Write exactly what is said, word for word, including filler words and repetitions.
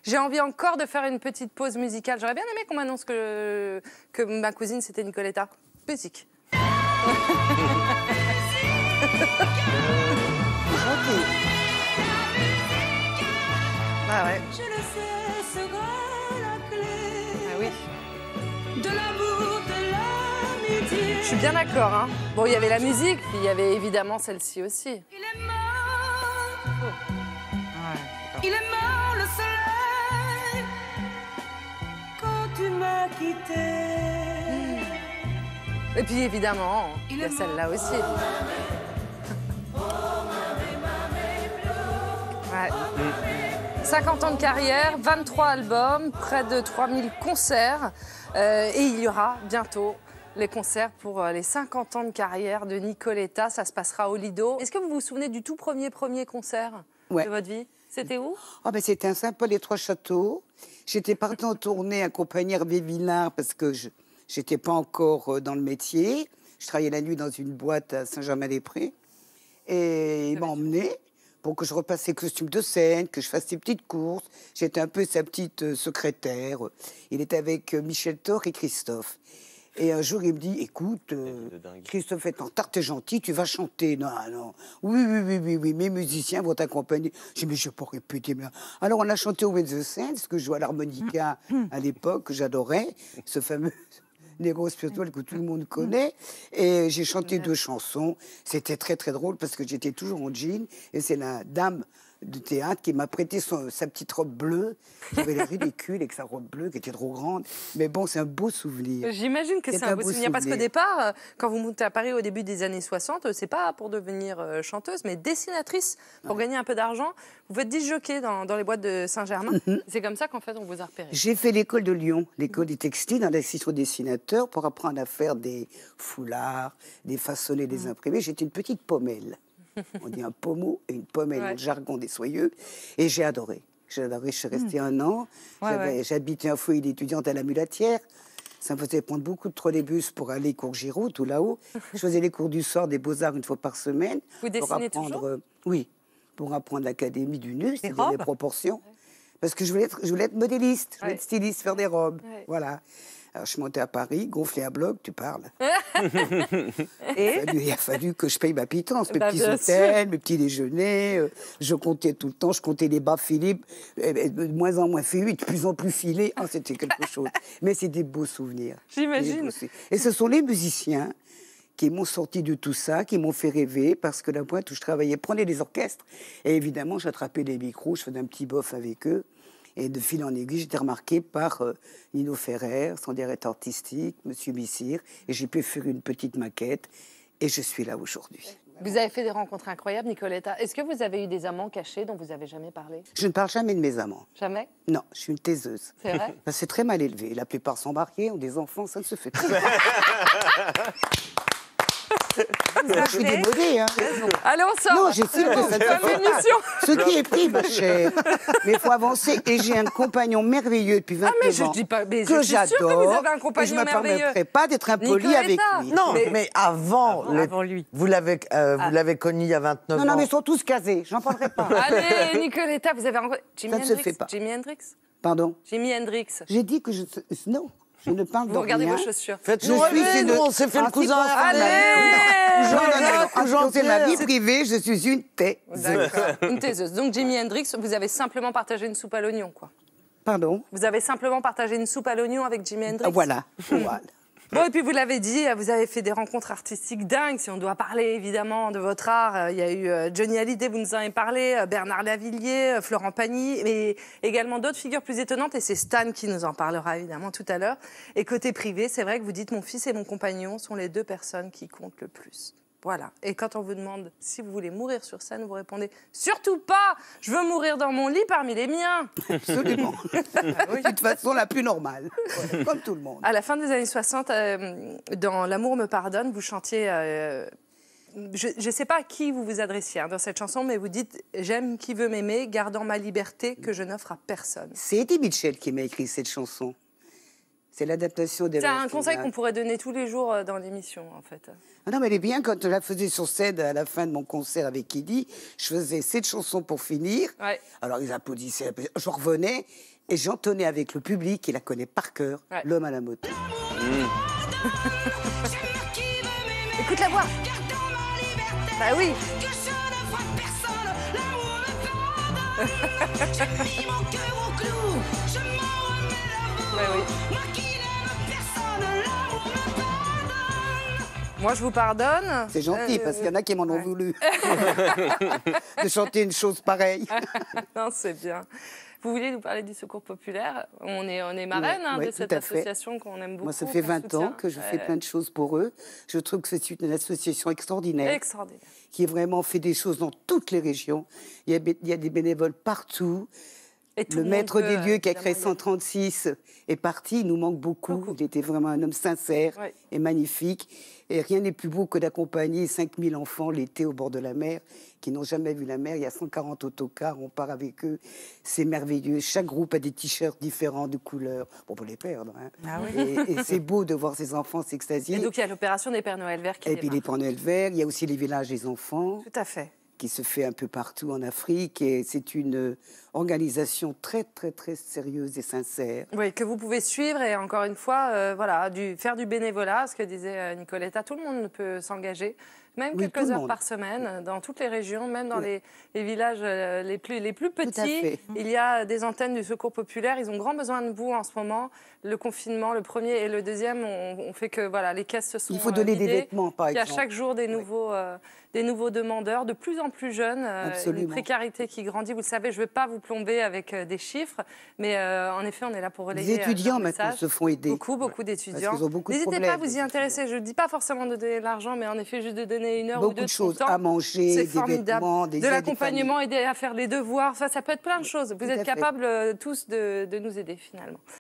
J'ai envie encore de faire une petite pause musicale. J'aurais bien aimé qu'on m'annonce que, que ma cousine, c'était Nicoletta. Musique. Ah ouais. Je le sais, sera la clé. Ah oui. De l'amour, de l'amitié. Je suis bien d'accord. Hein. Bon, il y avait la musique, puis il y avait évidemment celle-ci aussi. Il est mort. Oh. Il est mort le soleil. Quand tu m'as quitté. Mmh. Et puis évidemment, il y a celle-là aussi. Ouais. cinquante ans de carrière, vingt-trois albums, près de trois mille concerts. Euh, et il y aura bientôt les concerts pour les cinquante ans de carrière de Nicoletta. Ça se passera au Lido. Est-ce que vous vous souvenez du tout premier, premier concert ouais. de votre vie? C'était où? Oh ben c'était à Saint-Paul-les-Trois-Châteaux. J'étais partie en tournée accompagnée Hervé Villard parce que je n'étais pas encore dans le métier. Je travaillais la nuit dans une boîte à Saint-Germain-des-Prés. Et il m'a emmenée pour que je repasse les costumes de scène, que je fasse ses petites courses. J'étais un peu sa petite secrétaire. Il était avec Michel Thor et Christophe. Et un jour, il me dit, écoute, euh, Christophe est en retard, t'es gentil, tu vas chanter. Non, non. Oui, oui, oui, oui, oui, mes musiciens vont t'accompagner. J'ai dit, mais je peux répéter. Mais... Alors, on a chanté au With the Saints, parce que je jouais à l'harmonica à l'époque, que j'adorais, ce fameux Negro Spiritual que tout le monde connaît. Et j'ai chanté deux chansons. C'était très, très drôle, parce que j'étais toujours en jean. Et c'est la dame de théâtre qui m'a prêté son, sa petite robe bleue. J'avais l'air ridicule avec sa robe bleue qui était trop grande. Mais bon, c'est un beau souvenir. J'imagine que c'est un, un beau souvenir, souvenir. Parce qu'au départ, quand vous montez à Paris au début des années soixante, c'est pas pour devenir chanteuse, mais dessinatrice pour ouais. gagner un peu d'argent. Vous faites disjockey dans, dans les boîtes de Saint-Germain. Mm-hmm. C'est comme ça qu'en fait, on vous a repéré. J'ai fait l'école de Lyon, l'école des textiles, dans l'assistant dessinateur pour apprendre à faire des foulards, des façonnés, des imprimés. J'étais une petite pommelle. On dit un pommeau et une pommelle ouais. dans le jargon des soyeux. Et j'ai adoré. J'ai adoré. Je suis restée mmh. un an. Ouais, ouais. J'habitais un foyer d'étudiante à la Mulatière. Ça me faisait prendre beaucoup de trolleybus pour aller cours Giraud, tout là-haut. Je faisais les cours du soir des Beaux-Arts une fois par semaine. Vous dessinez pour apprendre, toujours euh, oui, pour apprendre l'Académie du Nu, c'est-à-dire les proportions. Ouais. Parce que je voulais être, je voulais être modéliste, je voulais ouais. être styliste, faire des robes. Ouais. Voilà. Alors, je suis montée à Paris, gonflée à bloc, tu parles. Et il a, fallu, il a fallu que je paye ma pitance, mes bah, petits hôtels, sûr. mes petits déjeuners. Euh, je comptais tout le temps, je comptais les bas filés, euh, de moins en moins filés, de plus en plus filés. Oh, c'était quelque chose. Mais c'est des beaux souvenirs. J'imagine. Et ce sont les musiciens qui m'ont sorti de tout ça, qui m'ont fait rêver, parce que la boîte où je travaillais prenait des orchestres. Et évidemment, j'attrapais des micros, je faisais un petit bof avec eux. Et de fil en aiguille, j'étais remarquée par euh, Nino Ferrer, son directeur artistique, Monsieur Missire, et j'ai pu faire une petite maquette, et je suis là aujourd'hui. Vous avez fait des rencontres incroyables, Nicoletta. Est-ce que vous avez eu des amants cachés dont vous n'avez jamais parlé? Je ne parle jamais de mes amants. Jamais? Non, je suis une taiseuse. C'est vrai? C'est très mal élevé. La plupart sont mariés, ont des enfants, ça ne se fait pas. Je suis démodée, hein. Allez, on sort. Non, j'estime que ça te fait. Ce qui est pris, ma chère. Mais il faut avancer. Et j'ai un compagnon merveilleux depuis vingt-neuf ah, mais je ans dis pas, mais que j'adore. Que vous avez un compagnon et je ne me merveilleux. permettrai pas d'être impoli avec lui. Non, mais, mais avant, avant, les... avant lui. Vous l'avez euh, ah. connu il y a vingt-neuf non, ans. Non, mais ils sont tous casés. J'en parlerai pas. Allez, Nicoletta, vous avez rencontré Jimi Hendrix. Ça ne se fait pas. Jimi Hendrix. Pardon. Jimi Hendrix. J'ai dit que je... Non. Je ne parle vous de regardez rien. vos chaussures. Faites-nous rêver, nous, on s'est fait le cousin Allez Jean, c'est ma vie privée, je suis une taiseuse. Une taiseuse. Donc, Jimi Hendrix, vous avez simplement partagé une soupe à l'oignon, quoi. Pardon? Vous avez simplement partagé une soupe à l'oignon avec Jimi Hendrix. Voilà. Voilà. Bon, et puis vous l'avez dit, vous avez fait des rencontres artistiques dingues. Si on doit parler évidemment de votre art, il y a eu Johnny Hallyday, vous nous en avez parlé, Bernard Lavilliers, Florent Pagny, mais également d'autres figures plus étonnantes. Et c'est Stan qui nous en parlera évidemment tout à l'heure. Et côté privé, c'est vrai que vous dites mon fils et mon compagnon sont les deux personnes qui comptent le plus. Voilà. Et quand on vous demande si vous voulez mourir sur scène, vous répondez « Surtout pas. Je veux mourir dans mon lit parmi les miens. » Absolument. Oui, de toute façon, la plus normale. Voilà, comme tout le monde. À la fin des années soixante, euh, dans L'amour me pardonne, vous chantiez... Euh, je ne sais pas à qui vous vous adressiez hein, dans cette chanson, mais vous dites « J'aime qui veut m'aimer, gardant ma liberté que je n'offre à personne. » C'est Eddie Mitchell qui m'a écrit cette chanson. C'est l'adaptation des... C'est un conseil qu'on pourrait donner tous les jours dans l'émission, en fait. Ah non, mais elle est bien. Quand je la faisais sur scène à la fin de mon concert avec Eddie, je faisais cette chanson pour finir. Ouais. Alors, ils applaudissaient. Je revenais Et j'entonnais avec le public, qui la connaît par cœur, Ouais. L'homme à la moto. Écoute la voix. Bah oui. Ouais, oui. Moi, je vous pardonne. C'est gentil, Euh, parce qu'il y en a qui m'en ont ouais. voulu. De chanter une chose pareille. Non, c'est bien. Vous vouliez nous parler du Secours populaire? On est, on est marraine Ouais, hein, ouais, de tout cette à fait. association qu'on aime beaucoup. Moi, ça fait qu'on vingt soutient. ans que je fais Ouais. plein de choses pour eux. Je trouve que c'est une association extraordinaire. Extraordinaire. Qui vraiment fait des choses dans toutes les régions. Il y a, bé- il y a des bénévoles partout. Et tout Le monde maître peut, des lieux qui a évidemment, créé y aller. cent trente-six est parti, il nous manque beaucoup. Beaucoup. Il était vraiment un homme sincère Ouais. et magnifique. Et rien n'est plus beau que d'accompagner cinq mille enfants l'été au bord de la mer, qui n'ont jamais vu la mer. Il y a cent quarante autocars, on part avec eux. C'est merveilleux. Chaque groupe a des t-shirts différents de couleurs. Bon, pour les perdre. Hein. Ah oui. Et, et c'est beau de voir ces enfants s'extasier. Et donc, il y a l'opération des Pères Noël verts qui Et puis les démarre. panneaux verts, il y a aussi les villages des enfants Tout à fait. qui se fait un peu partout en Afrique. Et c'est une organisation très, très, très sérieuse et sincère. Oui, que vous pouvez suivre et encore une fois, euh, voilà, du, faire du bénévolat, ce que disait euh, Nicoletta, tout le monde peut s'engager, même Oui, tout quelques le heures monde. par semaine, dans toutes les régions, même dans Oui. les, les villages euh, les, plus, les plus à petits. fait. Il y a des antennes du Secours populaire, ils ont grand besoin de vous en ce moment. Le confinement, le premier et le deuxième, on, on fait que voilà, les caisses se sont Il faut donner euh, des vidées. vêtements, par Il y a exemple. chaque jour des nouveaux, euh, des nouveaux demandeurs, de plus en plus jeunes, euh, une Absolument. précarité qui grandit. Vous le savez, je ne vais pas vous plomber avec euh, des chiffres, mais euh, en effet, on est là pour relayer. Les étudiants, euh, leur maintenant, message. se font aider. Beaucoup, beaucoup d'étudiants. qu'ils ont beaucoup de N'hésitez pas à problèmes, vous y les intéresser. Je ne dis pas forcément de donner de l'argent, mais en effet, juste de donner une heure ou Beaucoup deux de de son choses temps. à manger, C'est des formidable. vêtements, des de aides des l'accompagnement, aider à faire les devoirs. Ça, ça peut être plein de choses. Vous Tout à êtes fait. capables euh, tous de, de nous aider, finalement.